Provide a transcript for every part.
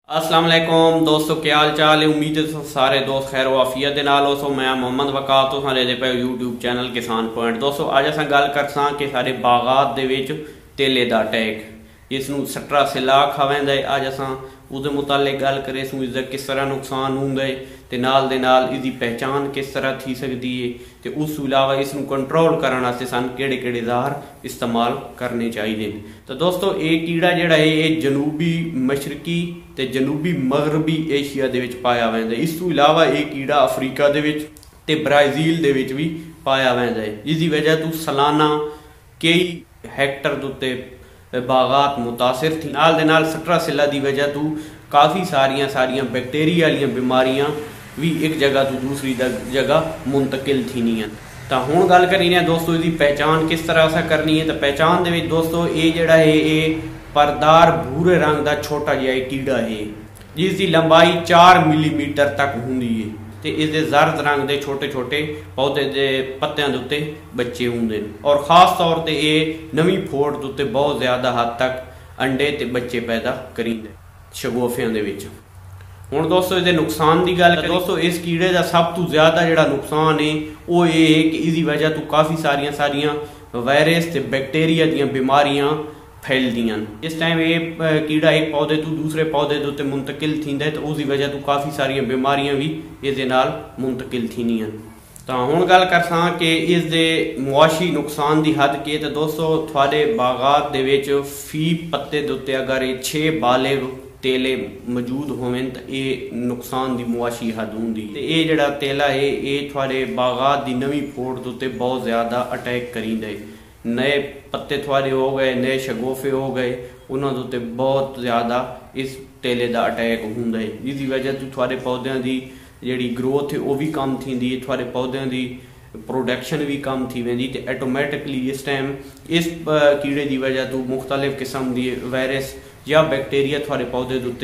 अस्सलाम वालेकुम दोस्तों, क्या हाल चाल है। उम्मीद है सारे दोस्त खैर वाफियत दे नाल हो। मैं मोहम्मद वकात तो सारे दे पे यूट्यूब चैनल किसान पॉइंट। दोस्तों अज अस गल करसां कि सारे बागात दे विच तेले दा अटैक जिसनूं सट्रा सिला खावेंदा है। अज असां उसदे मुतालिक गल करे सूं इसदा किस तरह नुकसान हुंदा है ते नाल दे नाल इसदी पहचान किस तरह थी सकदी है ते उस तों इलावा इसनूं कंट्रोल करन वास्ते सानूं किहड़े ज़हर इस्तेमाल करने चाहिए। तो दोस्तों ये कीड़ा जिहड़ा है ये जनूबी मशरकी ते जनूबी मगरबी एशिया दे विच पाया वैंदा है। इस तों इलावा ये कीड़ा अफ्रीका दे विच ते ब्राज़ील दे विच भी पाया वैंदा है, जिसकी वजह तो सालाना कई हैक्टर दे उत्ते बागात मुतासिर थी। नाल दे नाल सट्रा सिला की वजह तो काफ़ी सारियां बैक्टीरिया वाली बीमारियां भी एक जगह तो दूसरी जगह मुंतकिल थीनियां। तो हुण गल करीने दोस्तों इसकी पहचान किस तरह से करनी है। तो पहचान दे विच दोस्तों ये जिहड़ा है ये परदार भूरे रंग का छोटा जिहा कीड़ा है जिसकी लंबाई 4 मिलीमीटर तक होंदी है ते इसके जर्द रंग के छोटे छोटे पौधे के पत्तियां के उत्ते बच्चे होंगे और खास तौर पर यह नवी फोड़ के उत्ते बहुत ज्यादा हद तक अंडे ते बच्चे पैदा करींदे शगोफियां दे विच। हुण दोस्तों इसके नुकसान की गल करें दोस्तों इस कीड़े का सब तो ज्यादा जिहड़ा नुकसान है वो ये है कि इसकी वजह तो काफ़ी सारियां वायरस ते बैक्टीरिया दी बीमारियां फैलदियां। जिस टाइम ये कीड़ा एक पौधे तो दूसरे पौधे के उत्ते मुंतकिल थींदा है तो उसकी वजह तो काफ़ी सारियां बीमारियां भी इसदे नाल मुंतकिल थीनियां। तो हुण गल करसां कि इसके मुआशी नुकसान की हद की। तो दोस्तों थोड़े बागात दे विच फी पत्ते दे उत्ते अगर ये 6 बालिग तेले मौजूद होवें तो ये नुकसान की मुआशी हद होंगी। ये जिहड़ा तेला है ये थोड़े बागात की नवी फोड़ के उत्ते बहुत ज़्यादा अटैक करींदा है। नए पत्ते थोड़े हो गए, नए शगोफे हो गए, उन्होंने उत्ते बहुत ज़्यादा इस तेले का अटैक होंदा है जिसकी वजह तो थोड़े पौधों की जिहड़ी ग्रोथ है वह भी कम थींदी है, थोड़े पौधों की प्रोडक्शन भी कम थी वेंदी ते ऑटोमैटिकली इस टाइम इस कीड़े की वजह तो मुख्तलिफ किस्म की वायरस या बैक्टीरिया थोड़े पौधे के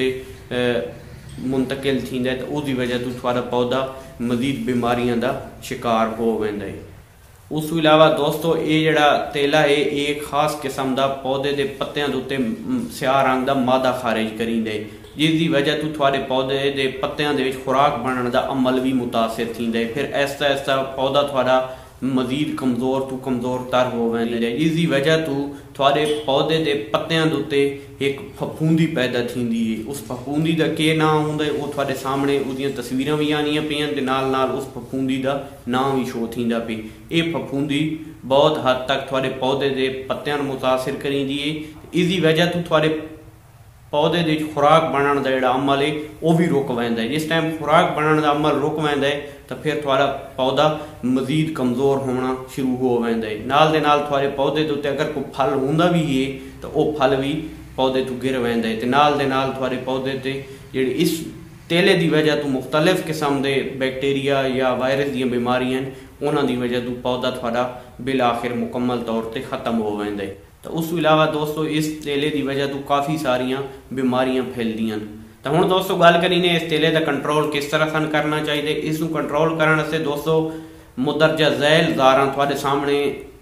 उत्ते मुंतकिल थींदा है तो उसकी वजह तो थोड़ा पौधा मजीद बीमारियों का शिकार हो वेंदा है। उस तो इलावा दोस्तों ये जिहड़ा तेला है एक खास किस्म का पौधे के पत्तियां के उत्ते स्याह रंग का मादा खारिज करींदा है जिसकी वजह तो थोड़े पौधे के पत्तियां दे विच खुराक बनने का अमल भी मुतासिर थींदा है। फिर ऐसा पौधा थोड़ा मजीद कमज़ोर तो कमज़ोर तर हो वेंदा है जिसकी वजह तो थोड़े पौधे के पत्तियां के उत्ते एक फफूंदी पैदा थींदी है। उस फफूंदी का के नाम हुंदा है वो थोड़े सामने उसदियां तस्वीरां भी आनियां पियां ते नाल नाल उस फफूंदी का नाम भी शो थींदा पे। ये फफूंदी बहुत हद तक थोड़े पौधे के पत्तियां नूं मुतासिर करींदी है। इसकी वजह तो थोड़े पौधे के खुराक बनने का जिहड़ा अमल है वह भी रुक वैंदा है। जिस टाइम खुराक बनने का अमल रुक वैंदा है तो फिर थोड़ा पौधा मजीद कमज़ोर होना शुरू हो वैंदा है। नाल दे नाल थोड़े पौधे के उत्ते अगर कोई फल हुंदा भी है तो वह फल भी पौधे तो गिर वैंदा है ते नाल दे नाल थोड़े पौधे ते जिहड़ी इस तेले की वजह तो मुख्तलिफ किस्म के बैक्टीरिया या वायरस दी बीमारियां उन्हां दी वजह तो पौधा थोड़ा बिल आखिर मुकम्मल तौर पर खत्म हो वैंदा है। तो उस तो इलावा दोस्तों इस तेले की वजह तो काफ़ी सारियां बीमारियां फैलदियां। तो हुण दोस्तों गल करीने इस तेले का कंट्रोल किस तरह सन करना चाहिए। इसनूं कंट्रोल करने वास्ते दोस्तों मुदरजा झैल ज़ारां तुहाडे सामने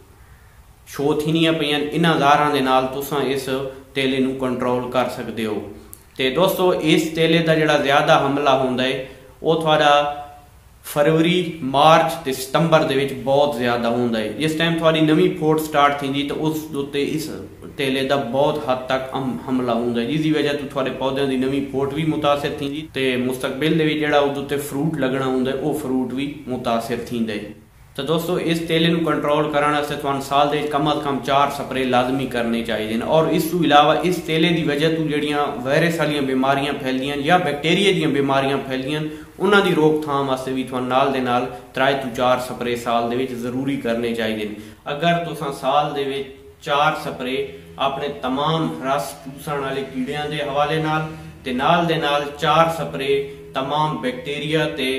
शो थीनियां पईयां, इन्हां ज़ारां दे नाल तुसां इस तेले नूं कंट्रोल कर सकते हो। तो दोस्तों इस तेले का जिहड़ा ज़्यादा हमला होंदा है वो थोड़ा फरवरी मार्च ते सितंबर दे विच बहुत ज़्यादा होंदा है। जिस टाइम थोड़ी नवी फोड़ स्टार्ट थींदी तो उस उत्ते इस तेले का बहुत हद तक हमला होंदा है जिसकी वजह तो थोड़े पौधों की नवी फोड़ भी मुतासिर थींदी ते मुस्तकबिल दे विच जिहड़ा उहदे उत्ते फ्रूट लगना होंदा है वो फ्रूट भी मुतासिर थींदा है। तो दोस्तों इस तेले नूं कंट्रोल करने वास्ते तुहानूं साल दे कम अज कम 4 स्प्रे लाजमी करने चाहिए और इस तो इलावा इस तेले की वजह तो जिहड़ियां वायरस वाली बीमारियां फैलदियां या बैक्टीरिया दी बीमारियां फैलदियां उन्हां दी रोकथाम वास्ते भी तुहानूं नाल दे नाल 3 तो 4 स्प्रे साल दे विच जरूरी करने चाहिए। अगर तुसां साल दे विच 4 स्प्रे अपने तमाम रस चूसण वाले कीड़ियां दे हवाले नाल ते नाल दे नाल 4 स्प्रे तमाम बैक्टीरिया ते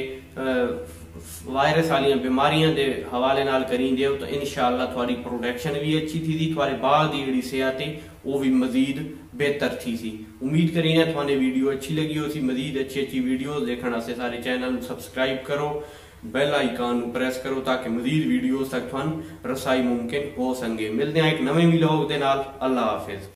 वायरस वाली बीमारियां के हवाले नाल करींदे हो तो इंशाअल्लाह थोड़ी प्रोडक्शन भी अच्छी थी, थोड़े बाग की जिहड़ी सेहत है वो भी मजीद बेहतर थी सी। उम्मीद करीने थोड़े वीडियो अच्छी लगी हो सी। मजीद अच्छी वीडियोस देखने वास्ते सारे चैनल सब्सक्राइब करो, बेल आइकन प्रेस करो ताकि मजीद वीडियोस तक थोड़ी रसाई मुमकिन हो सके। मिलते हैं एक नवे व्लॉग दे नाल। अल्लाह हाफिज।